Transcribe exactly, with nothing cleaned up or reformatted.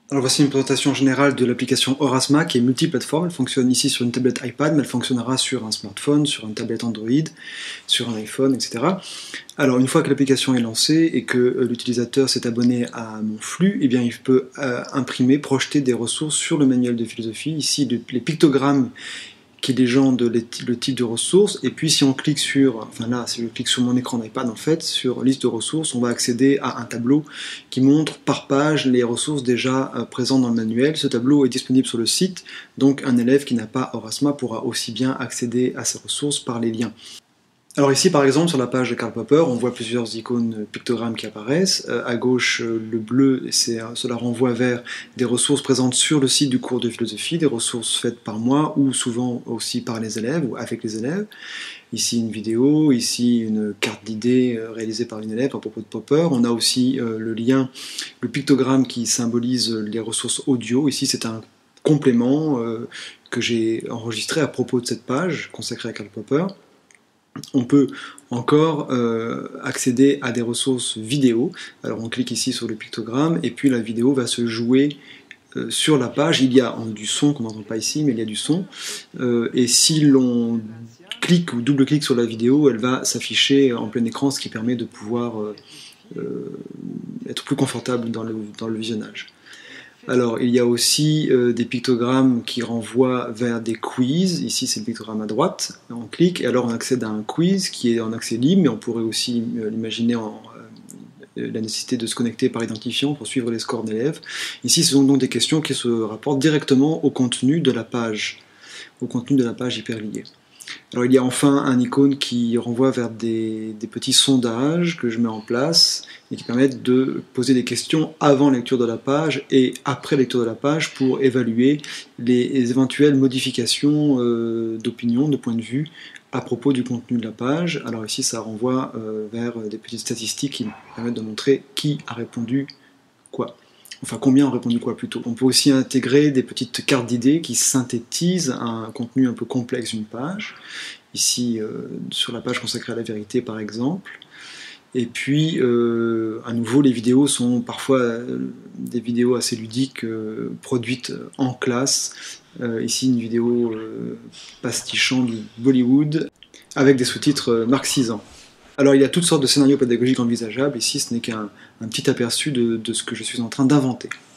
Alors voici une présentation générale de l'application Aurasma qui est multiplateforme. Elle fonctionne ici sur une tablette iPad, mais elle fonctionnera sur un smartphone, sur une tablette Android, sur un iPhone, et cetera. Alors une fois que l'application est lancée et que euh, l'utilisateur s'est abonné à mon flux, eh bien il peut euh, imprimer, projeter des ressources sur le manuel de philosophie. Ici le, les pictogrammes qui légendent le type de ressources, et puis si on clique sur, enfin là, si je clique sur mon écran d'iPad en fait, sur liste de ressources, on va accéder à un tableau qui montre par page les ressources déjà euh, présentes dans le manuel. Ce tableau est disponible sur le site, donc un élève qui n'a pas Aurasma pourra aussi bien accéder à ces ressources par les liens. Alors ici par exemple sur la page de Karl Popper, on voit plusieurs icônes pictogrammes qui apparaissent. Euh, à gauche euh, le bleu, c'est, euh, cela renvoie vers des ressources présentes sur le site du cours de philosophie, des ressources faites par moi ou souvent aussi par les élèves ou avec les élèves. Ici une vidéo, ici une carte d'idées euh, réalisée par une élève à propos de Popper. On a aussi euh, le lien, le pictogramme qui symbolise les ressources audio. Ici c'est un complément euh, que j'ai enregistré à propos de cette page consacrée à Karl Popper. On peut encore euh, accéder à des ressources vidéo. Alors on clique ici sur le pictogramme et puis la vidéo va se jouer euh, sur la page. Il y a du son qu'on n'entend pas ici, mais il y a du son. Euh, et si l'on clique ou double-clique sur la vidéo, elle va s'afficher en plein écran, ce qui permet de pouvoir euh, euh, être plus confortable dans le, dans le visionnage. Alors, il y a aussi euh, des pictogrammes qui renvoient vers des quiz. Ici, c'est le pictogramme à droite. On clique et alors on accède à un quiz qui est en accès libre, mais on pourrait aussi euh, l'imaginer en euh, la nécessité de se connecter par identifiant pour suivre les scores d'élèves. Ici, ce sont donc des questions qui se rapportent directement au contenu de la page, au contenu de la page hyperliée. Alors, il y a enfin un icône qui renvoie vers des, des petits sondages que je mets en place et qui permettent de poser des questions avant la lecture de la page et après la lecture de la page pour évaluer les, les éventuelles modifications euh, d'opinion, de point de vue à propos du contenu de la page. Alors ici, ça renvoie euh, vers des petites statistiques qui permettent de montrer qui a répondu quoi. Enfin, combien ont répondu quoi plutôt. On peut aussi intégrer des petites cartes d'idées qui synthétisent un contenu un peu complexe d'une page. Ici, euh, sur la page consacrée à la vérité, par exemple. Et puis, euh, à nouveau, les vidéos sont parfois euh, des vidéos assez ludiques, euh, produites en classe. Euh, ici, une vidéo euh, pastichant du Bollywood, avec des sous-titres marxisants. Alors il y a toutes sortes de scénarios pédagogiques envisageables, ici ce n'est qu'un petit aperçu de, de ce que je suis en train d'inventer.